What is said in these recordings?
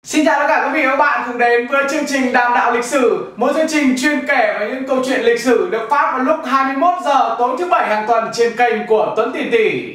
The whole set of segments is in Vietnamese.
Xin chào tất cả quý vị và các bạn cùng đến với chương trình Đàm Đạo Lịch Sử, một chương trình chuyên kể về những câu chuyện lịch sử được phát vào lúc 21 giờ tối thứ Bảy hàng tuần trên kênh của Tuấn Tỷ Tỷ.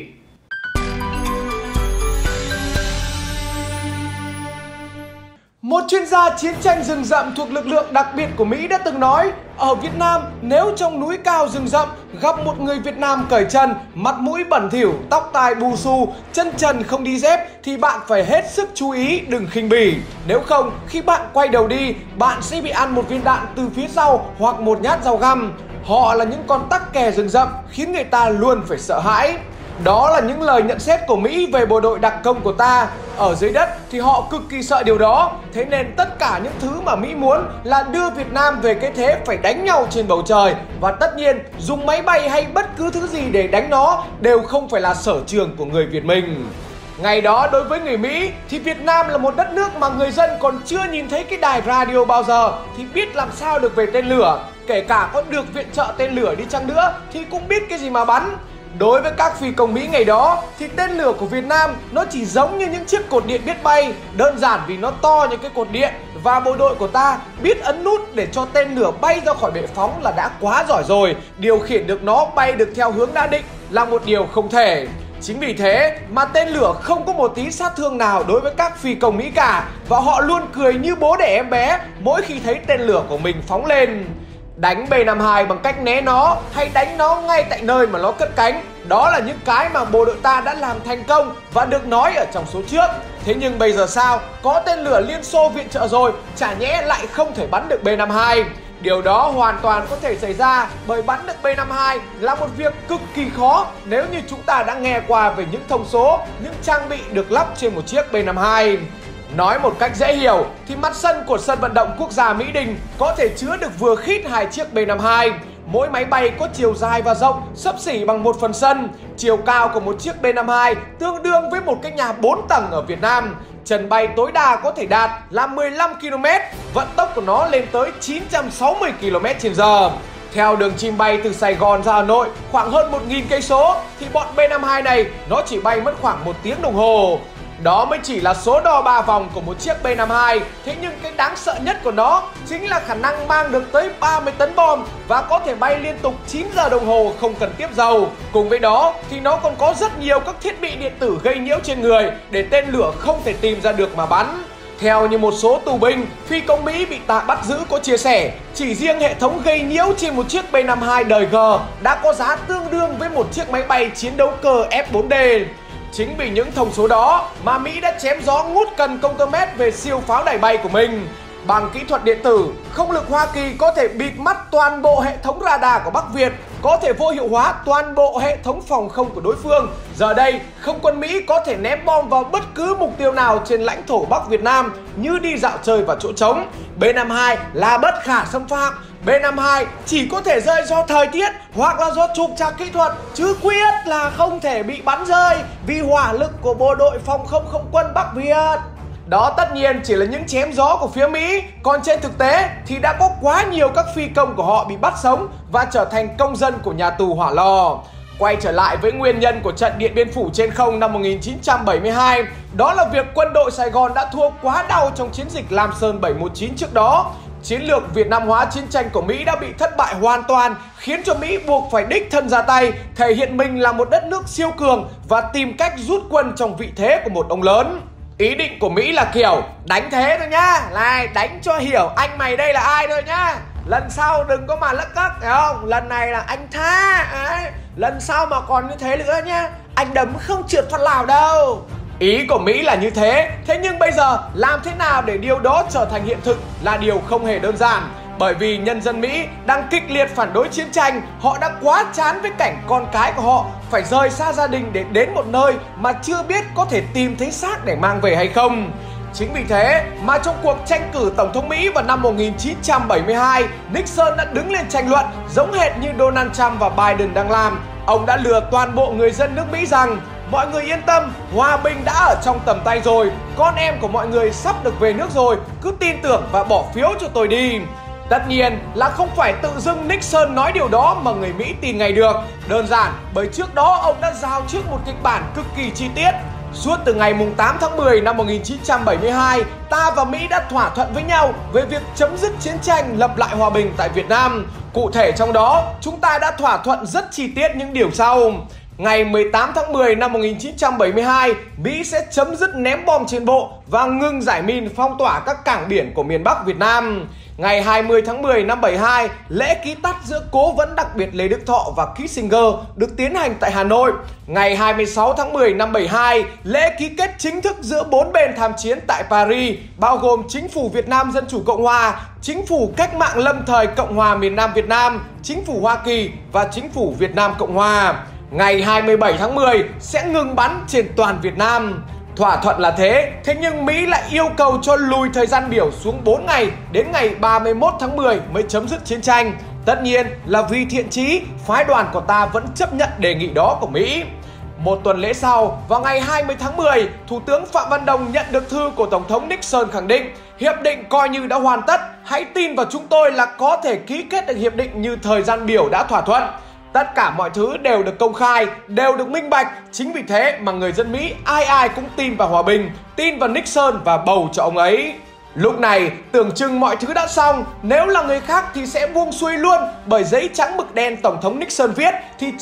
Một chuyên gia chiến tranh rừng rậm thuộc lực lượng đặc biệt của Mỹ đã từng nói: ở Việt Nam, nếu trong núi cao rừng rậm gặp một người Việt Nam cởi chân, mặt mũi bẩn thỉu, tóc tai bù xù, chân trần không đi dép thì bạn phải hết sức chú ý, đừng khinh bỉ. Nếu không, khi bạn quay đầu đi, bạn sẽ bị ăn một viên đạn từ phía sau hoặc một nhát dao găm. Họ là những con tắc kè rừng rậm khiến người ta luôn phải sợ hãi. Đó là những lời nhận xét của Mỹ về bộ đội đặc công của ta. Ở dưới đất thì họ cực kỳ sợ điều đó. Thế nên tất cả những thứ mà Mỹ muốn là đưa Việt Nam về cái thế phải đánh nhau trên bầu trời. Và tất nhiên dùng máy bay hay bất cứ thứ gì để đánh nó đều không phải là sở trường của người Việt mình. Ngày đó đối với người Mỹ thì Việt Nam là một đất nước mà người dân còn chưa nhìn thấy cái đài radio bao giờ thì biết làm sao được về tên lửa. Kể cả có được viện trợ tên lửa đi chăng nữa thì cũng biết cái gì mà bắn. Đối với các phi công Mỹ ngày đó thì tên lửa của Việt Nam nó chỉ giống như những chiếc cột điện biết bay, đơn giản vì nó to như cái cột điện, và bộ đội của ta biết ấn nút để cho tên lửa bay ra khỏi bệ phóng là đã quá giỏi rồi. Điều khiển được nó bay được theo hướng đã định là một điều không thể. Chính vì thế mà tên lửa không có một tí sát thương nào đối với các phi công Mỹ cả, và họ luôn cười như bố đẻ em bé mỗi khi thấy tên lửa của mình phóng lên. Đánh B-52 bằng cách né nó hay đánh nó ngay tại nơi mà nó cất cánh, đó là những cái mà bộ đội ta đã làm thành công và được nói ở trong số trước. Thế nhưng bây giờ sao? Có tên lửa Liên Xô viện trợ rồi, chả nhẽ lại không thể bắn được B-52? Điều đó hoàn toàn có thể xảy ra, bởi bắn được B-52 là một việc cực kỳ khó nếu như chúng ta đã nghe qua về những thông số, những trang bị được lắp trên một chiếc B-52. Nói một cách dễ hiểu thì mặt sân của sân vận động quốc gia Mỹ Đình có thể chứa được vừa khít hai chiếc B-52. Mỗi máy bay có chiều dài và rộng xấp xỉ bằng 1/10 sân. Chiều cao của một chiếc B-52 tương đương với một cái nhà 4 tầng ở Việt Nam. Trần bay tối đa có thể đạt là 15 km, vận tốc của nó lên tới 960 km/h. Theo đường chim bay từ Sài Gòn ra Hà Nội khoảng hơn 1.000 cây số thì bọn B-52 này nó chỉ bay mất khoảng 1 tiếng đồng hồ. Đó mới chỉ là số đo 3 vòng của một chiếc B-52. Thế nhưng cái đáng sợ nhất của nó chính là khả năng mang được tới 30 tấn bom và có thể bay liên tục 9 giờ đồng hồ không cần tiếp dầu. Cùng với đó thì nó còn có rất nhiều các thiết bị điện tử gây nhiễu trên người để tên lửa không thể tìm ra được mà bắn. Theo như một số tù binh, phi công Mỹ bị bắt giữ có chia sẻ, chỉ riêng hệ thống gây nhiễu trên một chiếc B-52 đời G đã có giá tương đương với một chiếc máy bay chiến đấu cơ F-4D. Chính vì những thông số đó mà Mỹ đã chém gió ngút cần công tơ mét về siêu pháo đài bay của mình. Bằng kỹ thuật điện tử, không lực Hoa Kỳ có thể bịt mắt toàn bộ hệ thống radar của Bắc Việt, có thể vô hiệu hóa toàn bộ hệ thống phòng không của đối phương. Giờ đây, không quân Mỹ có thể ném bom vào bất cứ mục tiêu nào trên lãnh thổ Bắc Việt Nam như đi dạo chơi vào chỗ trống. B-52 là bất khả xâm phạm. B-52 chỉ có thể rơi do thời tiết hoặc là do trục trặc kỹ thuật, chứ quyết là không thể bị bắn rơi vì hỏa lực của bộ đội phòng không không quân Bắc Việt. Đó tất nhiên chỉ là những chém gió của phía Mỹ, còn trên thực tế thì đã có quá nhiều các phi công của họ bị bắt sống và trở thành công dân của nhà tù Hỏa Lò. Quay trở lại với nguyên nhân của trận Điện Biên Phủ trên không năm 1972, đó là việc quân đội Sài Gòn đã thua quá đau trong chiến dịch Lam Sơn 719 trước đó. Chiến lược Việt Nam hóa chiến tranh của Mỹ đã bị thất bại hoàn toàn, khiến cho Mỹ buộc phải đích thân ra tay, thể hiện mình là một đất nước siêu cường và tìm cách rút quân trong vị thế của một ông lớn. Ý định của Mỹ là kiểu đánh thế thôi nhá, này đánh cho hiểu anh mày đây là ai thôi nhá. Lần sau đừng có mà lắc cắc, hiểu không? Lần này là anh tha, lần sau mà còn như thế nữa nhá, anh đấm không trượt phát nào đâu. Ý của Mỹ là như thế, thế nhưng bây giờ làm thế nào để điều đó trở thành hiện thực là điều không hề đơn giản. Bởi vì nhân dân Mỹ đang kịch liệt phản đối chiến tranh, họ đã quá chán với cảnh con cái của họ phải rời xa gia đình để đến một nơi mà chưa biết có thể tìm thấy xác để mang về hay không. Chính vì thế mà trong cuộc tranh cử Tổng thống Mỹ vào năm 1972, Nixon đã đứng lên tranh luận giống hệt như Donald Trump và Biden đang làm. Ông đã lừa toàn bộ người dân nước Mỹ rằng mọi người yên tâm, hòa bình đã ở trong tầm tay rồi, con em của mọi người sắp được về nước rồi, cứ tin tưởng và bỏ phiếu cho tôi đi. Tất nhiên là không phải tự dưng Nixon nói điều đó mà người Mỹ tin ngay được. Đơn giản bởi trước đó ông đã giao trước một kịch bản cực kỳ chi tiết. Suốt từ ngày 8 tháng 10 năm 1972, ta và Mỹ đã thỏa thuận với nhau về việc chấm dứt chiến tranh, lập lại hòa bình tại Việt Nam. Cụ thể trong đó, chúng ta đã thỏa thuận rất chi tiết những điều sau. Ngày 18 tháng 10 năm 1972, Mỹ sẽ chấm dứt ném bom trên bộ và ngừng giải min phong tỏa các cảng biển của miền Bắc Việt Nam. Ngày 20 tháng 10 năm 72, lễ ký tắt giữa Cố vấn đặc biệt Lê Đức Thọ và Kissinger được tiến hành tại Hà Nội. Ngày 26 tháng 10 năm 72, lễ ký kết chính thức giữa 4 bên tham chiến tại Paris, bao gồm Chính phủ Việt Nam Dân chủ Cộng hòa, Chính phủ Cách mạng lâm thời Cộng hòa miền Nam Việt Nam, Chính phủ Hoa Kỳ và Chính phủ Việt Nam Cộng hòa. Ngày 27 tháng 10 sẽ ngừng bắn trên toàn Việt Nam. Thỏa thuận là thế nhưng Mỹ lại yêu cầu cho lùi thời gian biểu xuống 4 ngày đến ngày 31 tháng 10 mới chấm dứt chiến tranh. Tất nhiên là vì thiện chí, phái đoàn của ta vẫn chấp nhận đề nghị đó của Mỹ. Một tuần lễ sau, vào ngày 20 tháng 10, Thủ tướng Phạm Văn Đồng nhận được thư của Tổng thống Nixon khẳng định hiệp định coi như đã hoàn tất, hãy tin vào chúng tôi là có thể ký kết được hiệp định như thời gian biểu đã thỏa thuận. Tất cả mọi thứ đều được công khai, đều được minh bạch. Chính vì thế mà người dân Mỹ ai cũng tin vào hòa bình, tin vào Nixon và bầu cho ông ấy. Lúc này tưởng chừng mọi thứ đã xong, nếu là người khác thì sẽ buông xuôi luôn, bởi giấy trắng mực đen Tổng thống Nixon viết thì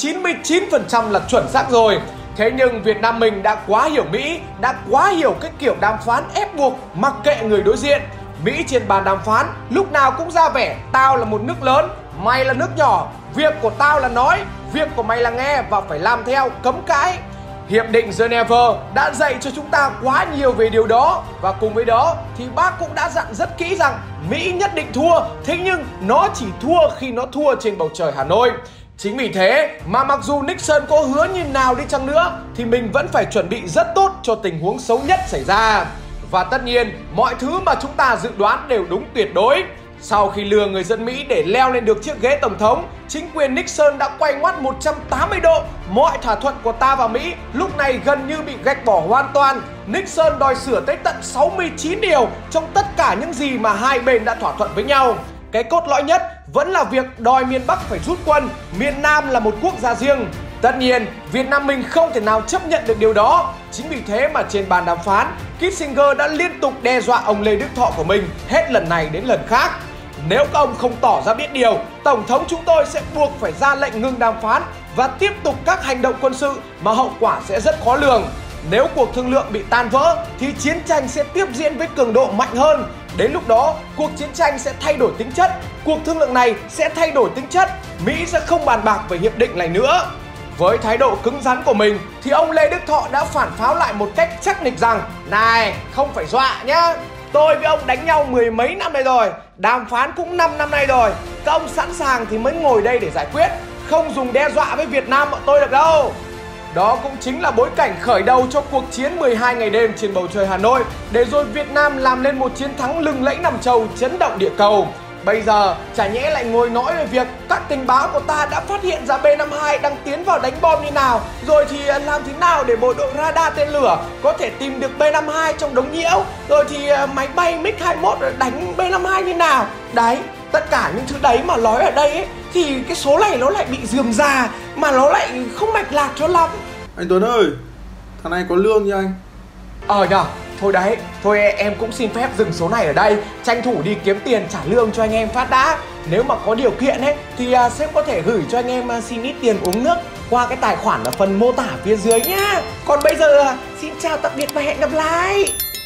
99% là chuẩn xác rồi. Thế nhưng Việt Nam mình đã quá hiểu Mỹ, đã quá hiểu cái kiểu đàm phán ép buộc, mặc kệ người đối diện. Mỹ trên bàn đàm phán lúc nào cũng ra vẻ tao là một nước lớn, mày là nước nhỏ, việc của tao là nói, việc của mày là nghe và phải làm theo, cấm cãi. Hiệp định Geneva đã dạy cho chúng ta quá nhiều về điều đó. Và cùng với đó thì bác cũng đã dặn rất kỹ rằng Mỹ nhất định thua, thế nhưng nó chỉ thua khi nó thua trên bầu trời Hà Nội. Chính vì thế mà mặc dù Nixon có hứa như nào đi chăng nữa thì mình vẫn phải chuẩn bị rất tốt cho tình huống xấu nhất xảy ra. Và tất nhiên mọi thứ mà chúng ta dự đoán đều đúng tuyệt đối. Sau khi lừa người dân Mỹ để leo lên được chiếc ghế tổng thống, chính quyền Nixon đã quay ngoắt 180 độ. Mọi thỏa thuận của ta và Mỹ lúc này gần như bị gạch bỏ hoàn toàn. Nixon đòi sửa tới tận 69 điều trong tất cả những gì mà hai bên đã thỏa thuận với nhau. Cái cốt lõi nhất vẫn là việc đòi miền Bắc phải rút quân, miền Nam là một quốc gia riêng. Tất nhiên, Việt Nam mình không thể nào chấp nhận được điều đó. Chính vì thế mà trên bàn đàm phán, Kissinger đã liên tục đe dọa ông Lê Đức Thọ của mình hết lần này đến lần khác. Nếu các ông không tỏ ra biết điều, Tổng thống chúng tôi sẽ buộc phải ra lệnh ngừng đàm phán và tiếp tục các hành động quân sự mà hậu quả sẽ rất khó lường. Nếu cuộc thương lượng bị tan vỡ thì chiến tranh sẽ tiếp diễn với cường độ mạnh hơn. Đến lúc đó, cuộc chiến tranh sẽ thay đổi tính chất, cuộc thương lượng này sẽ thay đổi tính chất, Mỹ sẽ không bàn bạc về hiệp định này nữa. Với thái độ cứng rắn của mình thì ông Lê Đức Thọ đã phản pháo lại một cách chắc nịch rằng: này, không phải dọa nhá, tôi với ông đánh nhau mười mấy năm nay rồi, đàm phán cũng 5 năm nay rồi, các ông sẵn sàng thì mới ngồi đây để giải quyết, không dùng đe dọa với Việt Nam bọn tôi được đâu. Đó cũng chính là bối cảnh khởi đầu cho cuộc chiến 12 ngày đêm trên bầu trời Hà Nội, để rồi Việt Nam làm nên một chiến thắng lừng lẫy nằm châu, chấn động địa cầu. Bây giờ chả nhẽ lại ngồi nói về việc các tình báo của ta đã phát hiện ra B-52 đang tiến vào đánh bom như nào, rồi thì làm thế nào để bộ đội radar tên lửa có thể tìm được B-52 trong đống nhiễu, rồi thì máy bay MiG-21 đánh B-52 như nào. Đấy, tất cả những thứ đấy mà nói ở đây ấy, thì cái số này nó lại bị rườm rà mà nó lại không mạch lạc cho lắm. Anh Tuấn ơi, thằng này có lương nha anh. Nhờ, thôi đấy, thôi em cũng xin phép dừng số này ở đây, tranh thủ đi kiếm tiền trả lương cho anh em phát đã. Nếu mà có điều kiện ấy thì sếp có thể gửi cho anh em xin ít tiền uống nước qua cái tài khoản ở phần mô tả phía dưới nhá. Còn bây giờ xin chào tạm biệt và hẹn gặp lại.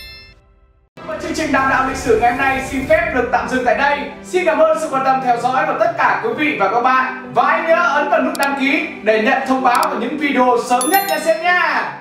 Và chương trình Đàm Đạo Lịch Sử ngày hôm nay xin phép được tạm dừng tại đây. Xin cảm ơn sự quan tâm theo dõi của tất cả quý vị và các bạn. Và hãy nhớ ấn vào nút đăng ký để nhận thông báo của những video sớm nhất nha sếp nha.